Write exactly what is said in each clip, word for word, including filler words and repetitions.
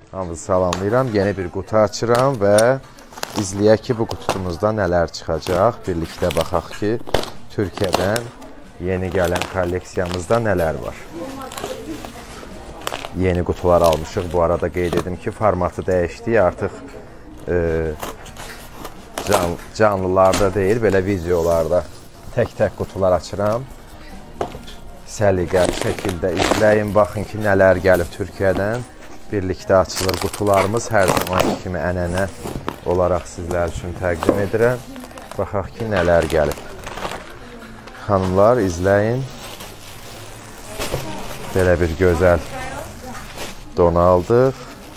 Hamınızı salamlayıram. Yeni bir qutu açıram və izləyək ki, bu qutumuzda nələr çıxacaq. Birlikdə baxaq ki, Türkiyədən yeni gələn kolleksiyamızda nələr var. Yeni qutular almışıq. Bu arada qeyd edim ki, formatı dəyişdik. Artıq e, can, canlılarda deyil, belə videolarda tək-tək qutular açıram. Səliqəli şəkildə izləyin, baxın ki, nələr gəlib Türkiyədən. Birlikdə açılır qutularımız. Hər zaman kimi ənənə olaraq sizlər üçün təqdim edirəm. Baxaq ki, nələr gəlib. Xanımlar, izləyin. Belə bir gözəl don aldıq.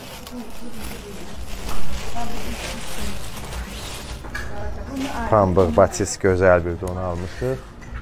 Pambıq, batis gözəl bir don almışıq.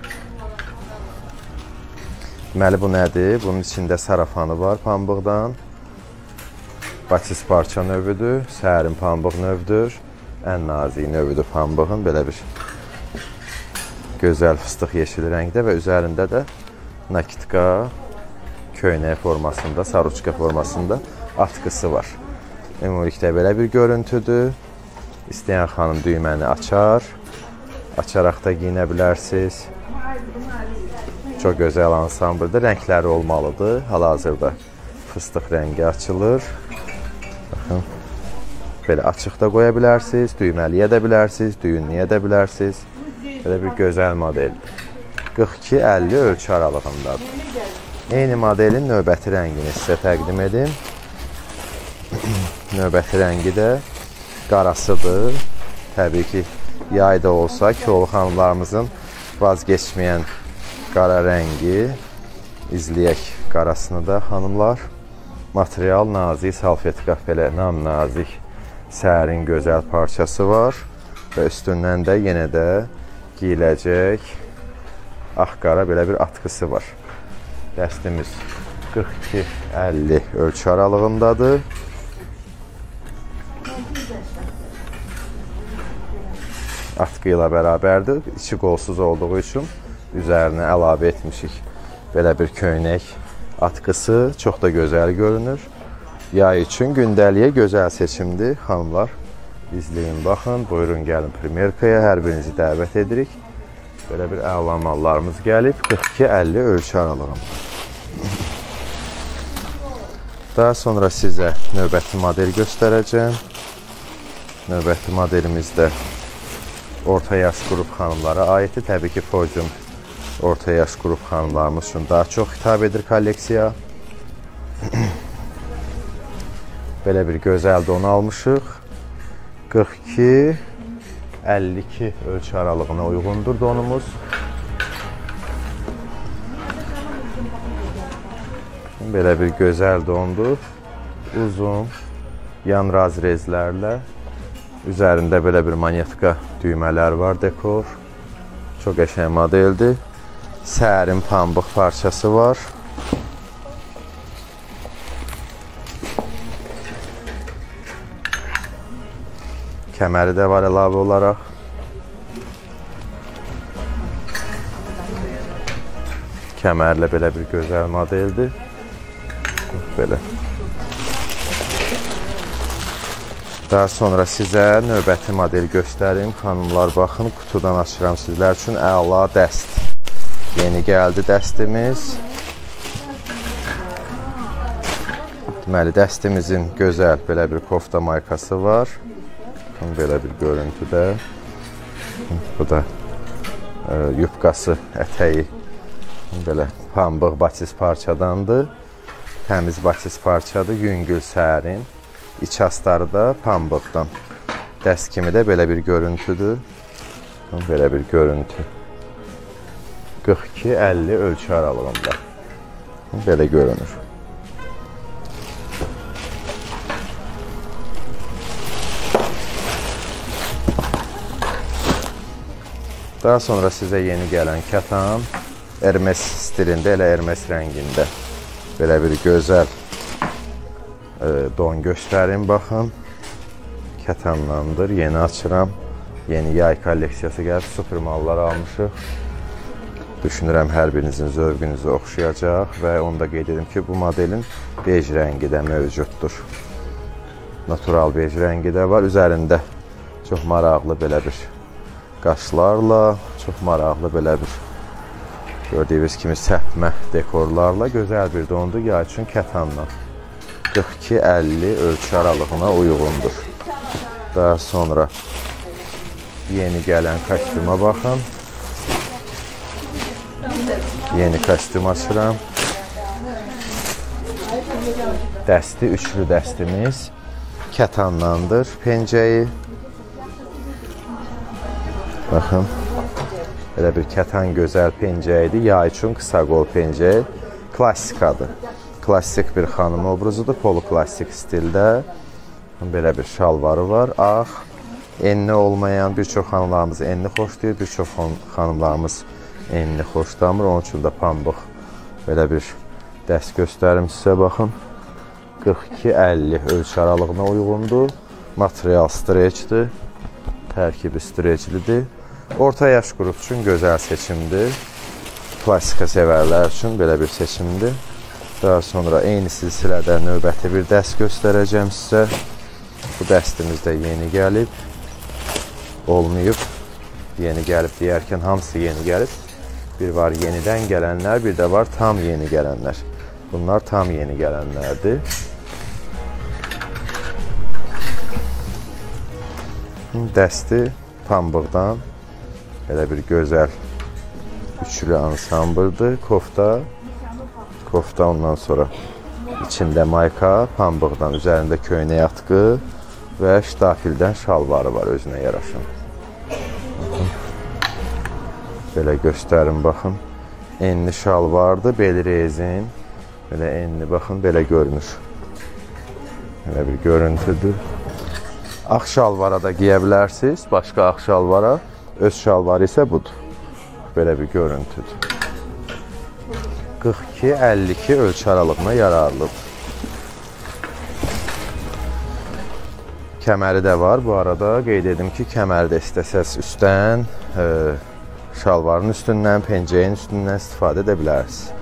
Deməli, bu nədir? Bunun içində sarafanı var pambıqdan. Batis parça növüdür, sərin pambıq növüdür. Ən nazik növüdür pambığın. Belə bir gözəl fıstıq yeşil rəngdə və üzərində də nakitka köynək formasında, saruçka formasında atkısı var. Ümumilikdə belə bir görüntüdür. İstəyən xanım düyməni açar. Açaraq da giyinə bilərsiniz. Çox gözəl ansambldır. Rəngləri olmalıdır. Hal-hazırda fıstıq rəngi açılır. Baxın. Belə açıq da qoya bilərsiniz. Düyməliyə də bilərsiniz. Düyünləyə də bilərsiniz. Belə bir gözəl modeldir. qırx iki əlli ölçü aralığındadır. Eyni modelin növbəti rəngini sizə təqdim edim. Növbəti rəngi də qarasıdır. Təbii ki, yayda olsa kolu xanımlarımızın vazgeçməyən qara rəngi. İzləyək qarasını da xanımlar. Material nazik, salfetka belə nam nazik, sərin, gözəl parçası var. Və üstündən də yenə də giyiləcək ağ-qara belə bir atkısı var. Dəstimiz qırx iki əlli ölçü aralığındadır. Atkı ilə bərabərdir. İçi qolsuz olduğu üçün üzərinə əlavə etmişik. Belə bir köynək atkısı çox da gözəl görünür. Yay üçün gündəliyə gözəl seçimdir. Xanımlar, izləyin, baxın. Buyurun, gəlin primerkaya. Hər birinizi dəvət edirik. Belə bir əla mallarımız gəlib. qırx iki əlli ölçü aralığında. Daha sonra sizə növbəti model göstərəcəm. Növbəti modelimizdə orta yaş qrup xanımlara aiddir. Təbii ki, podium orta yaş qrup xanımlarımız üçün daha çox xitab edir kolleksiya. Belə bir gözəl don almışıq. qırx iki əlli iki ölçü aralığına uyğundur donumuz. Belə bir gözəl dondur. Uzun, yan razrezlərlə. Üzərində belə bir manyetka düymələr var, dekor. Çox qəşəng modeldir. Sərin pambıq parçası var. Kəməri də var əlavə olaraq. Kəmərlə belə bir gözəl modeldir. Belə. Daha sonra sizə növbəti model göstərim. Xanımlar, baxın, qutudan açıram sizlər üçün. Əla dəst. Yeni gəldi dəstimiz. Deməli, dəstimizin gözəl belə bir kofta maykası var. Belə bir görüntüdə. Bu da e, yubqası, ətəyi belə pambıq batis parçadandır. Təmiz batis parçadır, yüngül, sərin. İç astarı da pambıqdan. Dəst kimi də belə bir görüntüdür. Belə bir görüntü. qırx iki əlli ölçü aralığında. Belə görünür. Daha sonra sizə yeni gələn kətan, Hermes stilində, elə Hermes rəngində belə bir gözəl e, don göstərim, baxın. Kətanlandır, yeni açıram. Yeni yay kolleksiyası gəlib, super mallar almışıq. Düşünürəm, hər birinizin zövqünüzü oxşayacaq və onu da qeyd edim ki, bu modelin bej rəngi də mövcuddur. natural bej rəngi də var. Üzərində çox maraqlı belə bir qaşlarla, çox maraqlı belə bir gördüyünüz kimi səpmə dekorlarla gözəl bir dondur. Yay üçün kətanla qırx iki əlli ölçü aralığına uyğundur. Daha sonra yeni gələn kostyuma baxın. Yeni kostyum açıram. Dəsti, üçlü dəstimiz kətanlandır pencəyi. Baxın, belə bir kətan gözəl pencəyidir. Yay üçün qısa qol pencəyi klassikadır. Klassik bir xanım obrazudur, poloklassik stildə. Belə bir şalvarı var, ağ. Enli olmayan bir çox xanımlarımız enli xoşlayır, bir çox xanımlarımız enli xoşlamır. Onun üçün də pambıq belə bir dəst göstərim sizə, baxın. qırx iki əlli ölçü aralığına uyğundur. Material streçdir, tərkibi streçlidir. Orta yaş qrup üçün gözəl seçimdir. Klassika sevərlər üçün belə bir seçimdir. Daha sonra eyni silsilədə növbəti bir dəst göstərəcəm sizə. Bu dəstimiz də yeni gəlib. Olmayıb. Yeni gəlib deyərkən hamısı yeni gəlib. Bir var yenidən gələnlər, bir də var tam yeni gələnlər. Bunlar tam yeni gələnlərdir. Dəsti pambıqdan belə bir gözəl üçlü ansambırdır. Kofta, kofta ondan sonra içində mayka, pambıqdan, üzərində köynək atkı və ştafildən şalvarı var özünə yaraşan. Baxın. Belə göstərim, baxın. Enli şalvardır, beli rezin. Belə enli, baxın, belə görünür. Belə bir görüntüdür. Ağ şalvara da giyə bilərsiniz, başqa ağ şalvara. Öz şalvarı isə budur. Belə bir görüntüdür. qırx iki əlli iki ölçü aralığına yararlıdır. Kəməri də var. Bu arada qeyd edim ki, kəməri də istəsəz üstdən, e, şalvarın üstündən, pencəyin üstündən istifadə edə bilərsiniz.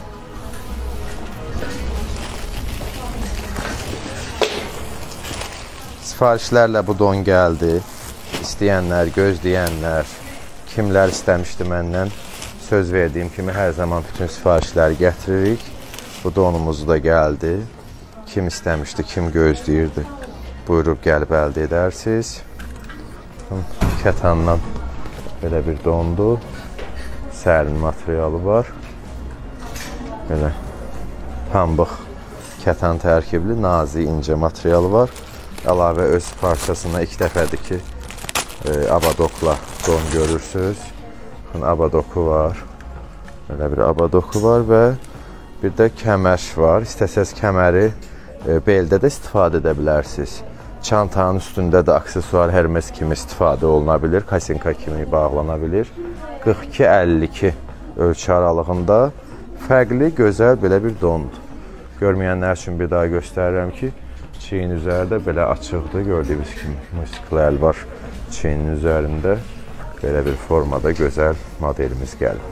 Sifarişlərlə bu don gəldi. İstəyənlər, gözləyənlər, kimlər istəmişdi məndən, söz verdiyim kimi hər zaman bütün sifarişləri gətiririk. Bu donumuzu da gəldi. Kim istəmişdi, kim gözləyirdi, buyurub gəlib əldə edərsiniz. Kətandan belə bir dondur. Sərin materialı var. Belə pambıq kətan tərkibli, nazik, incə materialı var. Əlavə öz parçasına ilk dəfədir ki, e, abadokla don görürsünüz. Abadoku var. Belə bir abadoku var və bir də kəmər var. İstəsəz kəməri e, beldə də istifadə edə bilərsiniz. Çantanın üstündə də aksesuar Hermes kimi istifadə oluna bilir. Kasinka kimi bağlana bilir. qırx iki əlli iki ölçü aralığında fərqli, gözəl belə bir dondur. Görməyənlər üçün bir daha göstərirəm ki, çiyin üzərində belə açıqdır. Gördüyünüz kimi musiqilər var çiyinin üzərində. Belə bir formada gözəl modelimiz gəlir.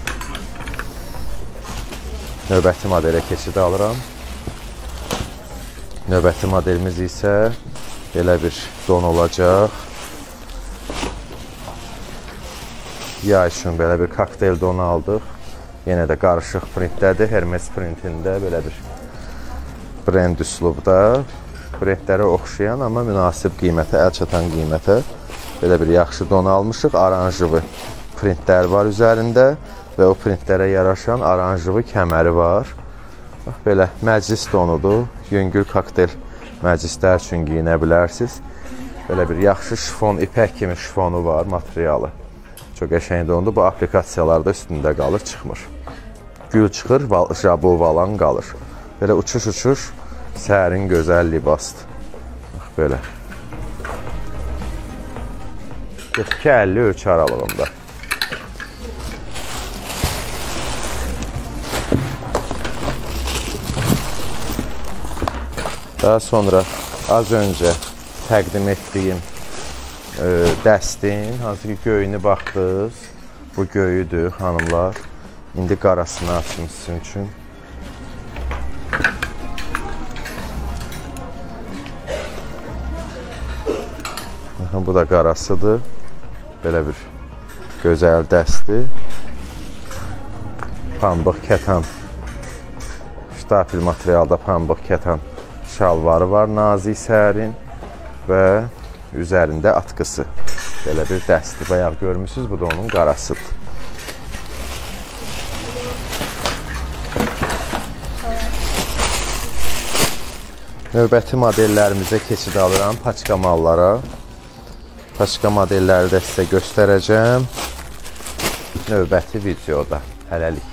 Növbəti modelə keçid alıram. Növbəti modelimiz isə belə bir don olacaq. Yay üçün belə bir kokteyl donu aldıq. Yenə də qarışıq printdədir. Hermes printində belə bir brend üslubda. Brendlərə oxşayan, amma münasib qiymətə, əl çatan qiymətə belə bir yaxşı don almışıq. Aranjıvı printlər var üzərində və o printlərə yaraşan aranjıvı kəməri var. Bax, belə məclis donudur. Yüngül kokteyl məclislər üçün giyinə bilərsiniz. Belə bir yaxşı şifon, ipək kimi şifonu var, materialı. Çox qəşəng dondur. Bu aplikasiyalarda üstündə qalır, çıxmır. Gül çıxır, jabu valan qalır. Belə uçuş-uçuş, sərin, gözəl libasdır. Bax, belə. qırx iki əlli ölçü aralığında. Daha sonra az öncə təqdim etdiyim e, dəstin, hansı ki göyünü baxdınız, bu göyüdür xanımlar. İndi qarasını açım sizin üçün. Baxın, bu da qarasıdır. Belə bir gözəl dəstir. Pambıq kətan, ştafil materialda pambıq kətan şalvarı var, nazik, sərin və üzərində atkısı. Belə bir dəstir. Bayaq görmüşsünüz, bu da onun qarasıdır. Növbəti modellərimizə keçid alıram, paçka mallara. Paçka modelləri də sizə göstərəcəm növbəti videoda. Hələlik.